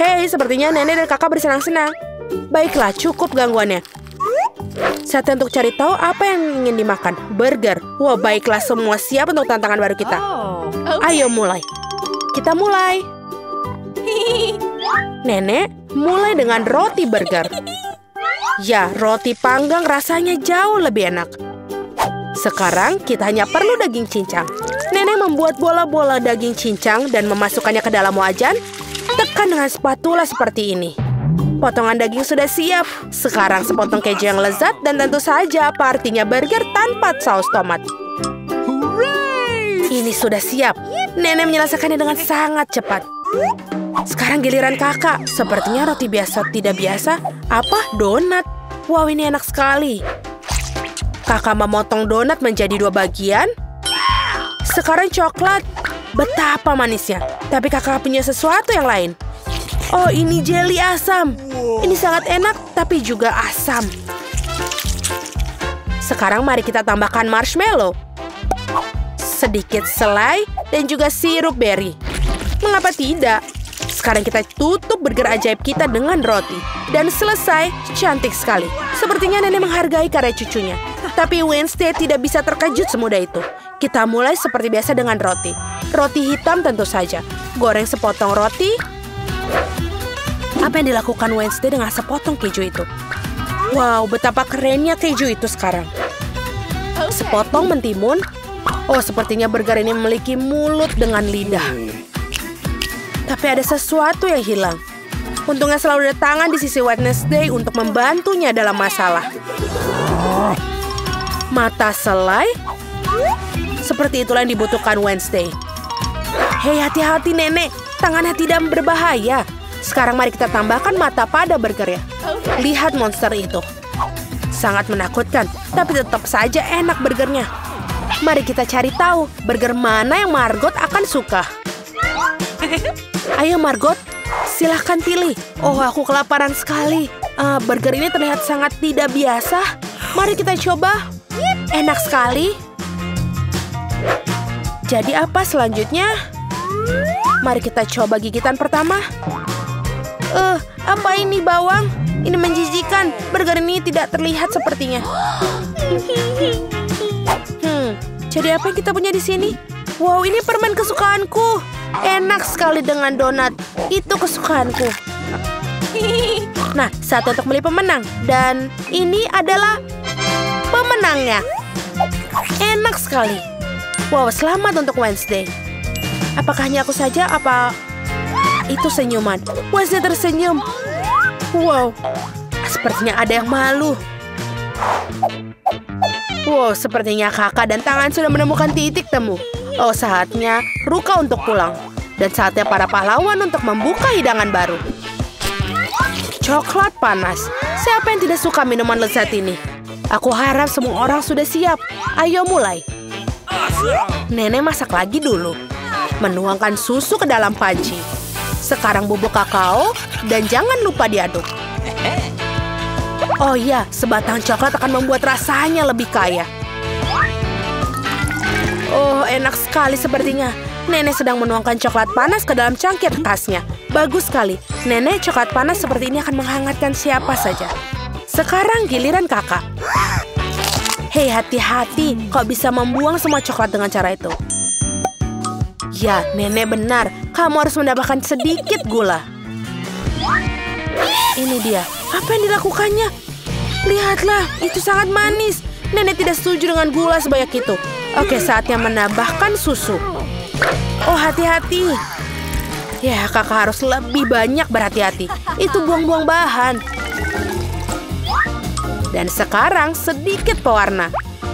Hei, sepertinya nenek dan kakak bersenang-senang. Baiklah, cukup gangguannya. Saatnya untuk cari tahu apa yang ingin dimakan. Burger. Wah, baiklah, semua siap untuk tantangan baru kita. Ayo mulai. Kita mulai. Nenek mulai dengan roti burger. Ya, roti panggang rasanya jauh lebih enak. Sekarang kita hanya perlu daging cincang. Nenek membuat bola-bola daging cincang dan memasukkannya ke dalam wajan. Tekan dengan spatula seperti ini. Potongan daging sudah siap. Sekarang sepotong keju yang lezat dan tentu saja apa artinya burger tanpa saus tomat. Ini sudah siap. Nenek menyelesaikannya dengan sangat cepat. Sekarang giliran kakak. Sepertinya roti biasa tidak biasa. Apa? Donat. Wow, ini enak sekali. Kakak memotong donat menjadi 2 bagian. Sekarang coklat. Betapa manisnya. Tapi kakak punya sesuatu yang lain. Oh, ini jelly asam. Ini sangat enak, tapi juga asam. Sekarang mari kita tambahkan marshmallow. Sedikit selai dan juga sirup berry. Mengapa tidak? Sekarang kita tutup burger ajaib kita dengan roti. Dan selesai, cantik sekali. Sepertinya nenek menghargai karya cucunya. Tapi Wednesday tidak bisa terkejut semudah itu. Kita mulai seperti biasa dengan roti. Roti hitam tentu saja. Goreng sepotong roti. Apa yang dilakukan Wednesday dengan sepotong keju itu? Wow, betapa kerennya keju itu sekarang. Sepotong mentimun. Oh, sepertinya burger ini memiliki mulut dengan lidah. Tapi ada sesuatu yang hilang. Untungnya selalu ada tangan di sisi Wednesday untuk membantunya dalam masalah. Mata selai. Seperti itulah yang dibutuhkan Wednesday. Hei, hati-hati nenek. Tangannya tidak berbahaya. Sekarang mari kita tambahkan mata pada burger ya. Lihat monster itu. Sangat menakutkan, tapi tetap saja enak burgernya. Mari kita cari tahu burger mana yang Margot akan suka. Ayo Margot, silahkan pilih. Oh, aku kelaparan sekali. Burger ini terlihat sangat tidak biasa. Mari kita coba. Enak sekali. Jadi apa selanjutnya? Mari kita coba gigitan pertama. Apa ini bawang? Ini menjijikan. Burger ini tidak terlihat sepertinya. Jadi apa yang kita punya di sini? Wow, ini permen kesukaanku. Enak sekali dengan donat. Itu kesukaanku. Nah, saat untuk memilih pemenang. Dan ini adalah pemenangnya. Enak sekali. Wow, selamat untuk Wednesday. Apakah hanya aku saja? Apa itu senyuman? Wednesday tersenyum. Wow, sepertinya ada yang malu. Wow, sepertinya kakak dan tangan sudah menemukan titik temu. Oh, saatnya Ruka untuk pulang. Dan saatnya para pahlawan untuk membuka hidangan baru. Coklat panas. Siapa yang tidak suka minuman lezat ini? Aku harap semua orang sudah siap. Ayo mulai. Nenek masak lagi dulu. Menuangkan susu ke dalam panci. Sekarang bubuk kakao. Dan jangan lupa diaduk. Oh iya, sebatang coklat akan membuat rasanya lebih kaya. Oh, enak sekali sepertinya. Nenek sedang menuangkan coklat panas ke dalam cangkir khasnya. Bagus sekali. Nenek, coklat panas seperti ini akan menghangatkan siapa saja. Sekarang giliran kakak. Hei, hati-hati. Kau bisa membuang semua coklat dengan cara itu. Ya, nenek benar. Kamu harus mendapatkan sedikit gula. Ini dia. Apa yang dilakukannya? Lihatlah, itu sangat manis. Nenek tidak setuju dengan gula sebanyak itu. Oke, saatnya menambahkan susu. Oh, hati-hati. Ya, kakak harus lebih banyak berhati-hati. Itu buang-buang bahan. Dan sekarang sedikit pewarna.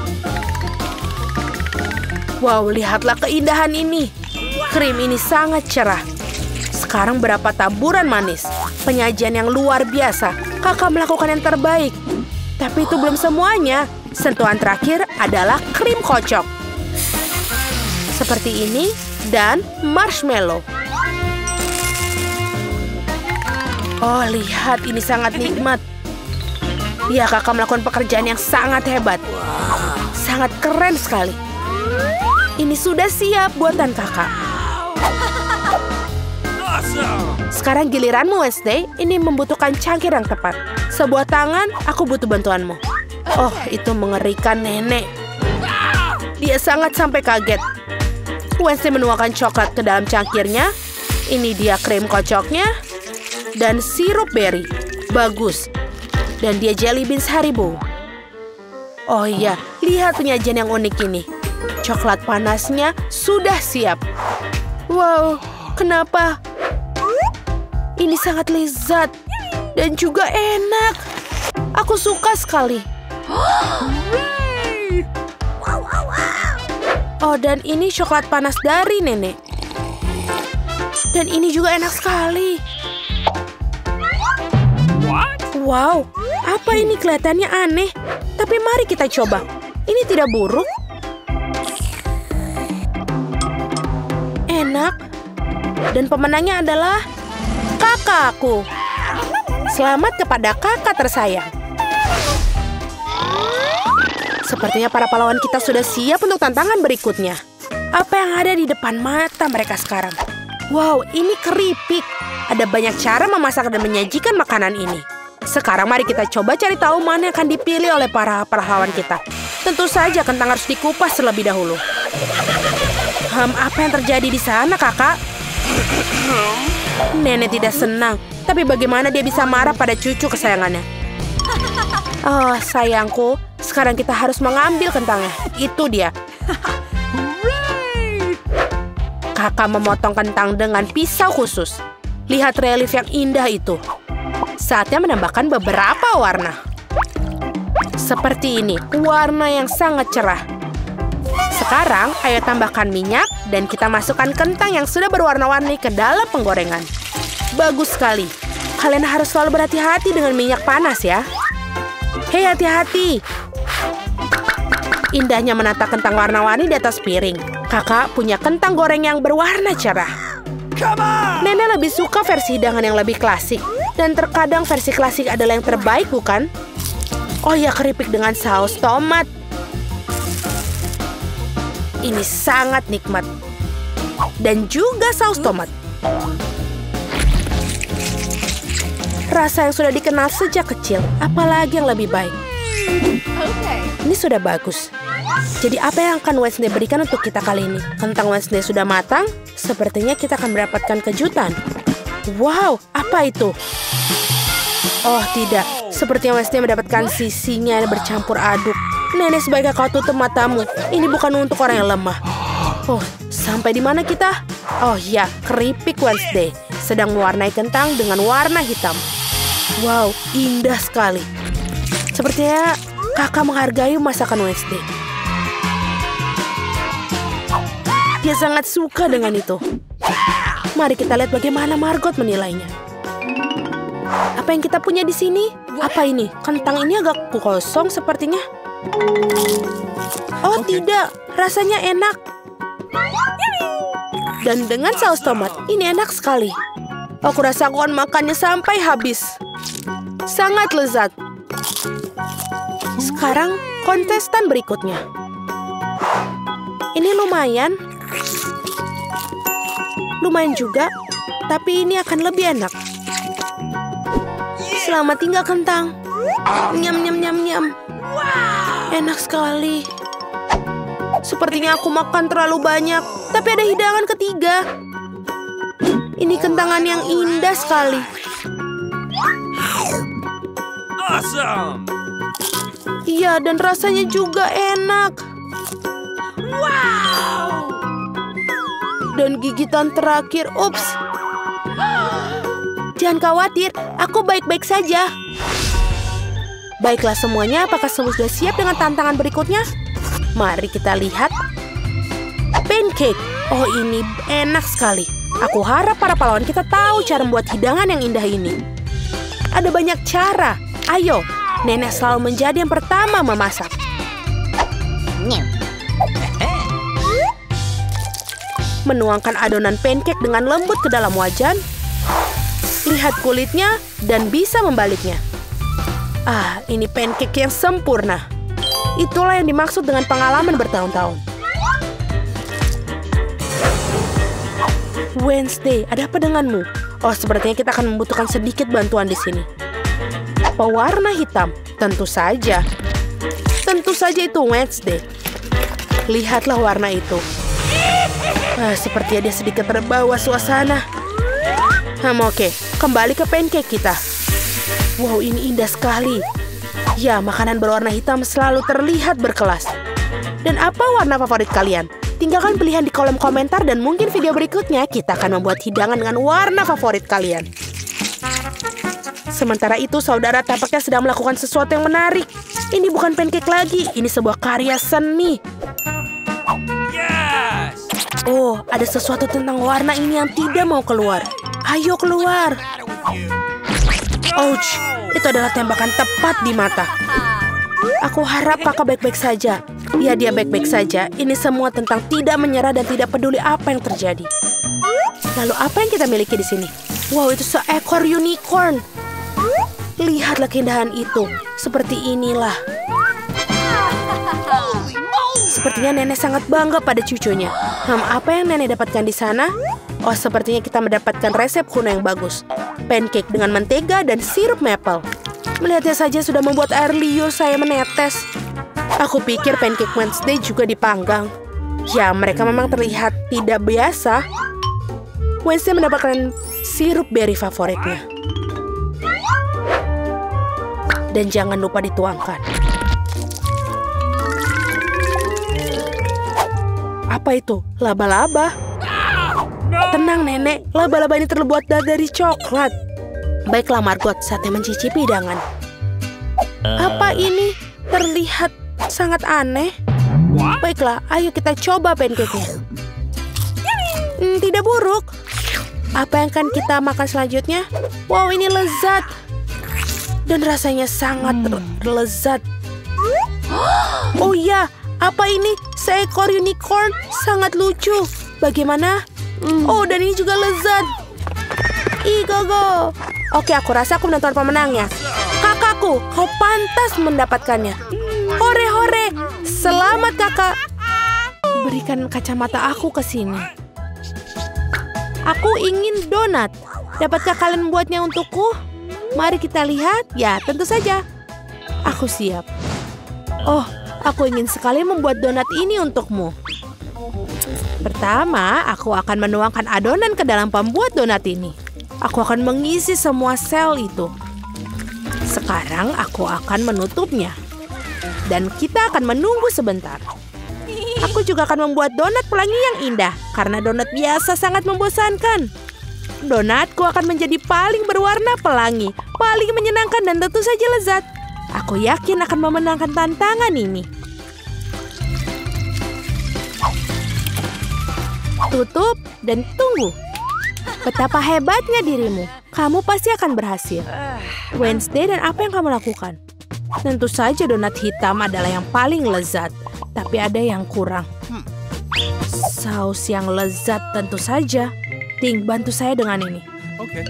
Wow, lihatlah keindahan ini. Krim ini sangat cerah. Sekarang berapa taburan manis. Penyajian yang luar biasa. Kakak melakukan yang terbaik. Tapi itu belum semuanya. Sentuhan terakhir adalah krim kocok. Seperti ini dan marshmallow. Oh, lihat ini sangat nikmat. Ya, kakak melakukan pekerjaan yang sangat hebat. Sangat keren sekali. Ini sudah siap buatan kakak. Sekarang giliranmu, Wednesday. Ini membutuhkan cangkir yang tepat. Sebuah tangan, aku butuh bantuanmu. Oh, itu mengerikan, Nenek. Dia sangat sampai kaget. Wednesday menuangkan coklat ke dalam cangkirnya. Ini dia krim kocoknya. Dan sirup berry. Bagus. Dan dia jelly beans Haribo. Oh iya, lihat penyajian yang unik ini. Coklat panasnya sudah siap. Wow, kenapa? Ini sangat lezat dan juga enak. Aku suka sekali. Oh, dan ini coklat panas dari Nenek. Dan ini juga enak sekali. Wow, apa ini kelihatannya aneh? Tapi mari kita coba. Ini tidak buruk. Enak. Dan pemenangnya adalah kakakku. Selamat kepada kakak tersayang. Sepertinya para pahlawan kita sudah siap untuk tantangan berikutnya. Apa yang ada di depan mata mereka sekarang? Wow, ini keripik. Ada banyak cara memasak dan menyajikan makanan ini. Sekarang mari kita coba cari tahu mana yang akan dipilih oleh para pahlawan kita. Tentu saja kentang harus dikupas terlebih dahulu. Apa yang terjadi di sana, kakak? Nenek tidak senang. Tapi bagaimana dia bisa marah pada cucu kesayangannya? Oh, sayangku. Sekarang kita harus mengambil kentangnya. Itu dia. Kakak memotong kentang dengan pisau khusus. Lihat relief yang indah itu. Saatnya menambahkan beberapa warna. Seperti ini, warna yang sangat cerah. Sekarang, ayo tambahkan minyak dan kita masukkan kentang yang sudah berwarna-warni ke dalam penggorengan. Bagus sekali. Kalian harus selalu berhati-hati dengan minyak panas ya. Hei, hati-hati. Indahnya menata kentang warna-warni di atas piring. Kakak punya kentang goreng yang berwarna cerah. Nenek lebih suka versi hidangan yang lebih klasik. Dan terkadang versi klasik adalah yang terbaik, bukan? Oh ya, keripik dengan saus tomat. Ini sangat nikmat. Dan juga saus tomat. Rasa yang sudah dikenal sejak kecil. Apalagi yang lebih baik. Ini sudah bagus. Jadi apa yang akan Wednesday berikan untuk kita kali ini? Kentang Wednesday sudah matang. Sepertinya kita akan mendapatkan kejutan. Wow, apa itu? Oh tidak, sepertinya Wednesday mendapatkan sisinya bercampur aduk. Nenek sebaiknya kau tutup matamu. Ini bukan untuk orang yang lemah. Oh, sampai di mana kita? Oh ya, keripik Wednesday sedang mewarnai kentang dengan warna hitam. Wow, indah sekali. Sepertinya kakak menghargai masakan Wednesday. Dia sangat suka dengan itu. Mari kita lihat bagaimana Margot menilainya. Apa yang kita punya di sini? Apa ini? Kentang ini agak kosong sepertinya. Oh tidak, rasanya enak. Dan dengan saus tomat, ini enak sekali. Aku rasa aku akan makannya sampai habis. Sangat lezat. Sekarang kontestan berikutnya. Ini lumayan. Lumayan juga, tapi ini akan lebih enak. Selamat tinggal kentang. Nyam, nyam, nyam, nyam. Enak sekali. Sepertinya aku makan terlalu banyak. Tapi ada hidangan ketiga. Ini kentangan yang indah sekali. Awesome. Iya, dan rasanya juga enak. Wow. Dan gigitan terakhir, ups. Jangan khawatir, aku baik-baik saja. Baiklah semuanya, apakah semua sudah siap dengan tantangan berikutnya? Mari kita lihat. Pancake. Oh, ini enak sekali. Aku harap para pahlawan kita tahu cara membuat hidangan yang indah ini. Ada banyak cara. Ayo, nenek selalu menjadi yang pertama memasak. Menuangkan adonan pancake dengan lembut ke dalam wajan. Lihat kulitnya dan bisa membaliknya. Ah, ini pancake yang sempurna. Itulah yang dimaksud dengan pengalaman bertahun-tahun. Wednesday, ada apa denganmu? Oh, sepertinya kita akan membutuhkan sedikit bantuan di sini. Pewarna hitam, tentu saja. Tentu saja itu Wednesday. Lihatlah warna itu. Sepertinya dia sedikit terbawa suasana. Oke, kembali ke pancake kita. Wow, ini indah sekali. Ya, makanan berwarna hitam selalu terlihat berkelas. Dan apa warna favorit kalian? Tinggalkan pilihan di kolom komentar dan mungkin video berikutnya kita akan membuat hidangan dengan warna favorit kalian. Sementara itu, saudara tampaknya sedang melakukan sesuatu yang menarik. Ini bukan pancake lagi, ini sebuah karya seni. Yes! Oh, ada sesuatu tentang warna ini yang tidak mau keluar. Ayo keluar. Ouch, itu adalah tembakan tepat di mata. Aku harap kakak baik-baik saja. Ya, dia baik-baik saja. Ini semua tentang tidak menyerah dan tidak peduli apa yang terjadi. Lalu apa yang kita miliki di sini? Wow, itu seekor unicorn. Lihatlah keindahan itu. Seperti inilah. Sepertinya nenek sangat bangga pada cucunya. Apa yang nenek dapatkan di sana? Oh, sepertinya kita mendapatkan resep kuno yang bagus. Pancake dengan mentega dan sirup maple. Melihatnya saja sudah membuat air liur saya menetes. Aku pikir pancake Wednesday juga dipanggang. Ya, mereka memang terlihat tidak biasa. Wednesday mendapatkan sirup berry favoritnya. Dan jangan lupa dituangkan. Apa itu? Laba-laba? Tenang, Nenek. Laba-laba ini terbuat dari coklat. Baiklah, Margot. Saatnya mencicipi hidangan. Apa ini? Terlihat sangat aneh. Baiklah, ayo kita coba pancake-nya. Tidak buruk. Apa yang akan kita makan selanjutnya? Wow, ini lezat. Dan rasanya sangat lezat. Oh iya, apa ini? Seekor unicorn sangat lucu. Bagaimana? Oh, dan ini juga lezat. Go. Oke, aku rasa aku menentukan pemenangnya. Kakakku, kau pantas mendapatkannya. Hore. Selamat, kakak. Berikan kacamata aku ke sini. Aku ingin donat. Dapatkah kalian membuatnya untukku? Mari kita lihat. Ya, tentu saja. Aku siap. Oh, aku ingin sekali membuat donat ini untukmu. Pertama, aku akan menuangkan adonan ke dalam pembuat donat ini. Aku akan mengisi semua sel itu. Sekarang aku akan menutupnya. Dan kita akan menunggu sebentar. Aku juga akan membuat donat pelangi yang indah. Karena donat biasa sangat membosankan. Donatku akan menjadi paling berwarna pelangi, paling menyenangkan dan tentu saja lezat. Aku yakin akan memenangkan tantangan ini. Tutup dan tunggu. Betapa hebatnya dirimu. Kamu pasti akan berhasil. Wednesday, dan apa yang kamu lakukan? Tentu saja donat hitam adalah yang paling lezat. Tapi ada yang kurang. Saus yang lezat tentu saja. Ting, bantu saya dengan ini. Oke.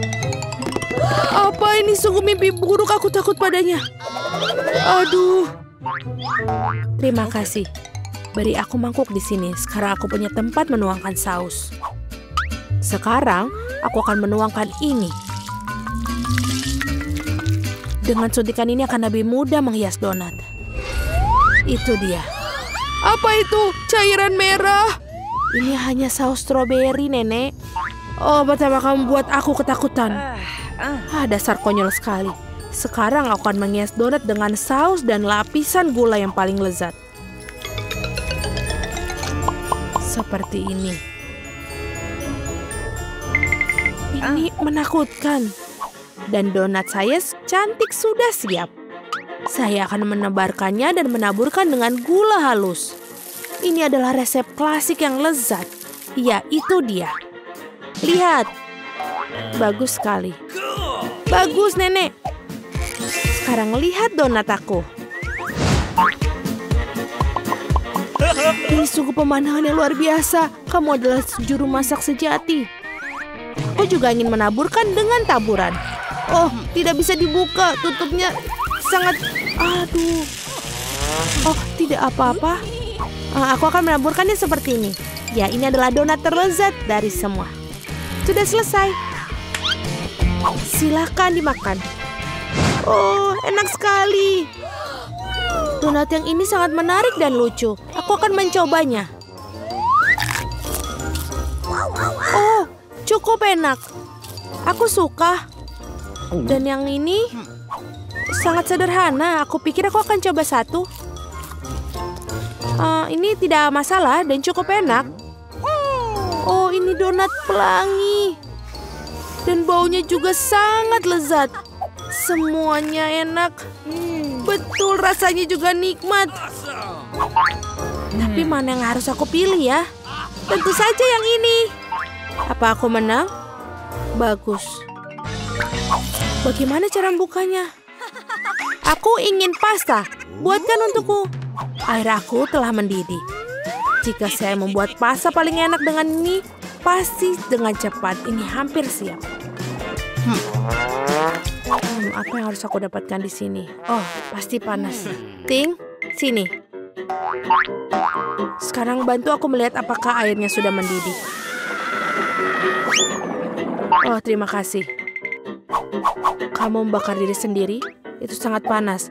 Apa ini? Sungguh mimpi buruk, aku takut padanya. Aduh. Terima kasih. Beri aku mangkuk di sini. Sekarang aku punya tempat menuangkan saus. Sekarang aku akan menuangkan ini. Dengan suntikan ini akan lebih mudah menghias donat. Itu dia. Apa itu? Cairan merah. Ini hanya saus stroberi, Nenek. Oh, betapa kamu buat aku ketakutan. Dasar konyol sekali. Sekarang aku akan menghias donat dengan saus dan lapisan gula yang paling lezat. Seperti ini. Ini menakutkan. Dan donat saya cantik sudah siap. Saya akan menebarkannya dan menaburkan dengan gula halus. Ini adalah resep klasik yang lezat. Ya, itu dia. Lihat. Bagus sekali. Bagus, Nenek. Sekarang lihat donat aku. Ini sungguh pemandangan yang luar biasa. Kamu adalah juru masak sejati. Aku juga ingin menaburkan dengan taburan. Oh, tidak bisa dibuka. Tutupnya sangat... Aduh. Oh, tidak apa-apa. Aku akan menaburkannya seperti ini. Ya, ini adalah donat terlezat dari semua. Sudah selesai. Silakan dimakan. Oh, enak sekali. Donat yang ini sangat menarik dan lucu. Aku akan mencobanya. Oh, cukup enak. Aku suka. Dan yang ini sangat sederhana. Aku pikir aku akan coba satu. Ini tidak masalah dan cukup enak. Oh, ini donat pelangi. Dan baunya juga sangat lezat. Semuanya enak. Betul, rasanya juga nikmat. Tapi mana yang harus aku pilih ya? Tentu saja yang ini. Apa aku menang? Bagus. Bagaimana cara membukanya? Aku ingin pasta. Buatkan untukku. Air aku telah mendidih. Jika saya membuat pasta paling enak dengan ini, pasti dengan cepat. Ini hampir siap. Apa yang harus aku dapatkan di sini? Oh, pasti panas. Ting, sini. Sekarang bantu aku melihat apakah airnya sudah mendidih. Oh, terima kasih. Kamu membakar diri sendiri? Itu sangat panas.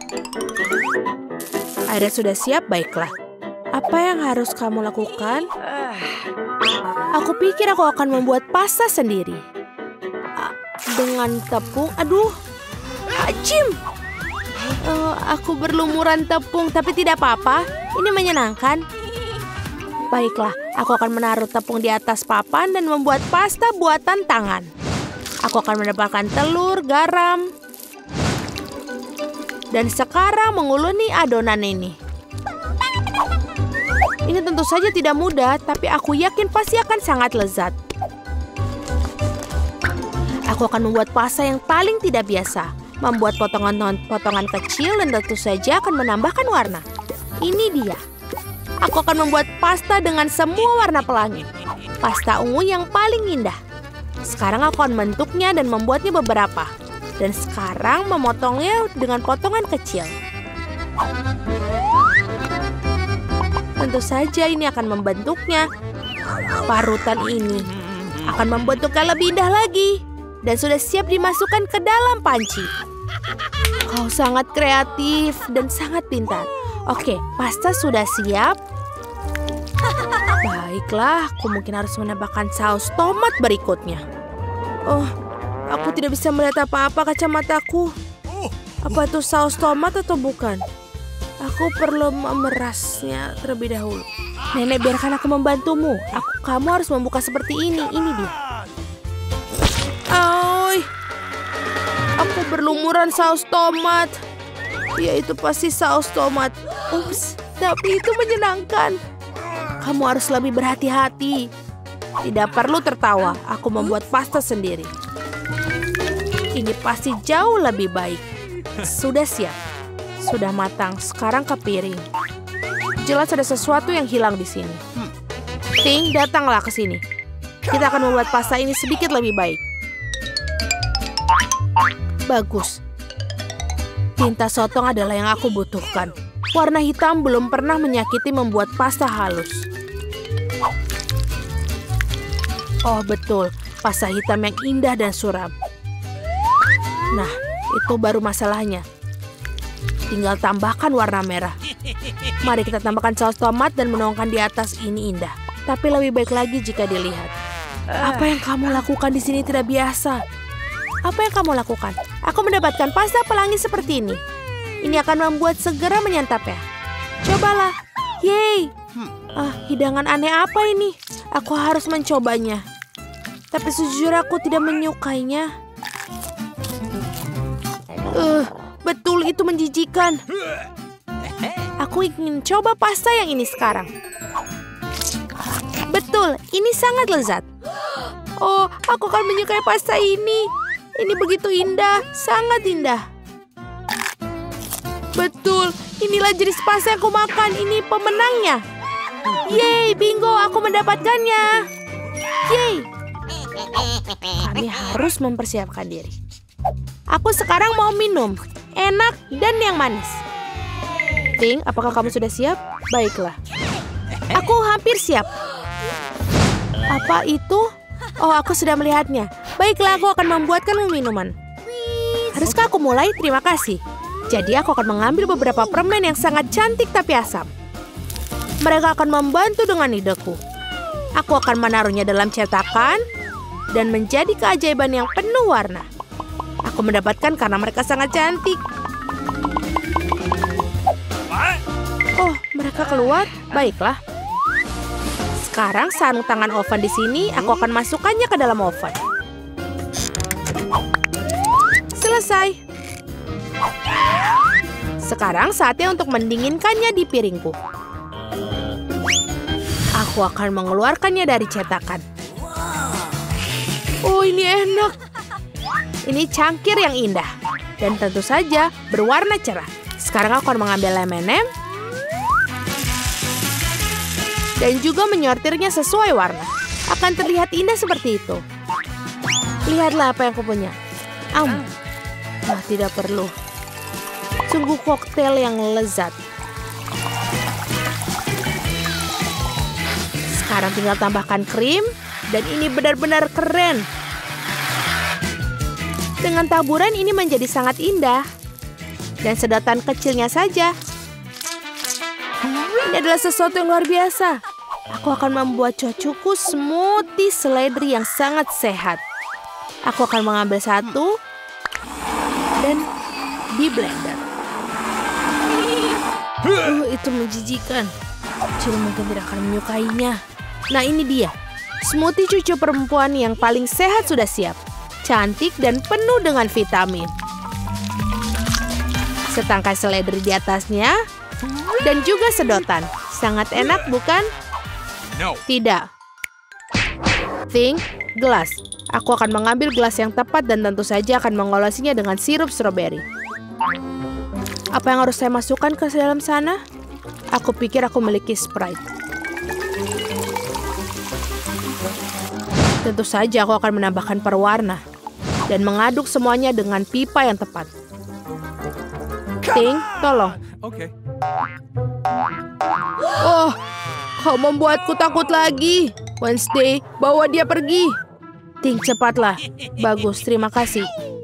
Airnya sudah siap, baiklah. Apa yang harus kamu lakukan? Aku pikir aku akan membuat pasta sendiri. Dengan tepung, aduh, acim. Aku berlumuran tepung, tapi tidak apa-apa. Ini menyenangkan. Baiklah, aku akan menaruh tepung di atas papan dan membuat pasta buatan tangan. Aku akan mendapatkan telur, garam. Dan sekarang menguluni adonan ini. Ini tentu saja tidak mudah, tapi aku yakin pasti akan sangat lezat. Aku akan membuat pasta yang paling tidak biasa. Membuat potongan-potongan kecil dan tentu saja akan menambahkan warna. Ini dia. Aku akan membuat pasta dengan semua warna pelangi. Pasta ungu yang paling indah. Sekarang aku akan membentuknya dan membuatnya beberapa. Dan sekarang memotongnya dengan potongan kecil. Tentu saja ini akan membentuknya. Parutan ini akan membentuknya lebih indah lagi. Dan sudah siap dimasukkan ke dalam panci. Kau sangat kreatif dan sangat pintar. Oke, pasta sudah siap. Baiklah, aku mungkin harus menambahkan saus tomat berikutnya. Oh, aku tidak bisa melihat apa-apa kacamataku. Apa itu saus tomat atau bukan? Aku perlu memerasnya terlebih dahulu. Nenek, biarkan aku membantumu. Kamu harus membuka seperti ini. Ini dia. Oi, aku berlumuran saus tomat. Ya, itu pasti saus tomat. Ups, tapi itu menyenangkan. Kamu harus lebih berhati-hati. Tidak perlu tertawa. Aku membuat pasta sendiri. Ini pasti jauh lebih baik. Sudah siap. Sudah matang. Sekarang ke piring. Jelas ada sesuatu yang hilang di sini. Ting, datanglah ke sini. Kita akan membuat pasta ini sedikit lebih baik. Bagus. Tinta sotong adalah yang aku butuhkan. Warna hitam belum pernah menyakiti membuat pasta halus. Oh, betul. Pasta hitam yang indah dan suram. Nah, itu baru masalahnya. Tinggal tambahkan warna merah. Mari kita tambahkan saus tomat dan menuangkan di atas. Ini indah. Tapi lebih baik lagi jika dilihat. Apa yang kamu lakukan di sini tidak biasa. Apa yang kamu lakukan? Aku mendapatkan pasta pelangi seperti ini. Ini akan membuat segera menyantapnya. Cobalah. Yeay. Hidangan aneh apa ini? Aku harus mencobanya. Tapi sejujurnya aku tidak menyukainya. Betul, itu menjijikan. Aku ingin coba pasta yang ini sekarang. Betul, ini sangat lezat. Oh, aku akan menyukai pasta ini. Ini begitu indah, sangat indah. Betul, inilah jenis pasta yang aku makan. Ini pemenangnya. Yeay, bingo, aku mendapatkannya. Yeay. Kami harus mempersiapkan diri. Aku sekarang mau minum. Enak dan yang manis. Ting, apakah kamu sudah siap? Baiklah. Aku hampir siap. Apa itu? Oh, aku sudah melihatnya. Baiklah, aku akan membuatkanmu minuman. Haruskah aku mulai? Terima kasih. Jadi aku akan mengambil beberapa permen yang sangat cantik tapi asam. Mereka akan membantu dengan ideku. Aku akan menaruhnya dalam cetakan dan menjadi keajaiban yang penuh warna. Aku mendapatkan karena mereka sangat cantik. Oh, mereka keluar? Baiklah. Sekarang sarung tangan oven di sini, aku akan masukkannya ke dalam oven. Selesai. Sekarang saatnya untuk mendinginkannya di piringku. Aku akan mengeluarkannya dari cetakan. Oh, ini enak. Ini cangkir yang indah. Dan tentu saja berwarna cerah. Sekarang aku akan mengambil M&M dan juga menyortirnya sesuai warna. Akan terlihat indah seperti itu. Lihatlah apa yang aku punya. Wah, tidak perlu. Sungguh koktail yang lezat. Sekarang tinggal tambahkan krim. Dan ini benar-benar keren. Dengan taburan ini menjadi sangat indah. Dan sedotan kecilnya saja. Ini adalah sesuatu yang luar biasa. Aku akan membuat cucuku smoothie seledri yang sangat sehat. Aku akan mengambil satu dan di blender. Itu menjijikan. Cil mungkin tidak akan menyukainya. Nah, ini dia. Smoothie cucu perempuan yang paling sehat sudah siap. Cantik dan penuh dengan vitamin. Setangkai seledri di atasnya. Dan juga sedotan. Sangat enak, bukan? No. Tidak. Think, gelas. Aku akan mengambil gelas yang tepat dan tentu saja akan mengolesinya dengan sirup stroberi. Apa yang harus saya masukkan ke dalam sana? Aku pikir aku memiliki Sprite. Tentu saja aku akan menambahkan perwarna. Dan mengaduk semuanya dengan pipa yang tepat. Ting, tolong. Okay. Oh, kau membuatku takut lagi. Wednesday, bawa dia pergi. Ting, cepatlah. Bagus, terima kasih.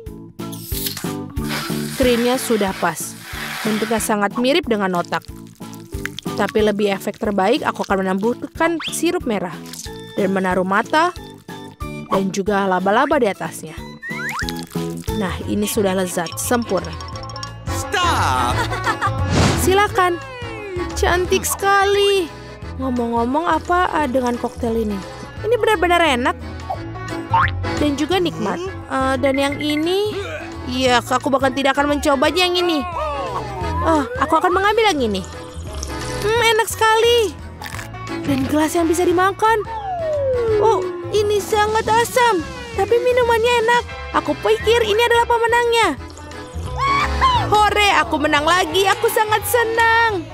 Krimnya sudah pas. Bentuknya sangat mirip dengan otak. Tapi lebih efek terbaik, aku akan menambahkan sirup merah. Dan menaruh mata. Dan juga laba-laba di atasnya. Nah, ini sudah lezat, sempurna. Stop! Silakan. Cantik sekali. Ngomong-ngomong apa dengan koktail ini? Ini benar-benar enak. Dan juga nikmat. Dan yang ini, ya, aku bahkan tidak akan mencobanya yang ini. Aku akan mengambil yang ini. Enak sekali. Dan gelas yang bisa dimakan. Oh, ini sangat asam. Tapi minumannya enak. Aku pikir ini adalah pemenangnya. Hore, aku menang lagi. Aku sangat senang.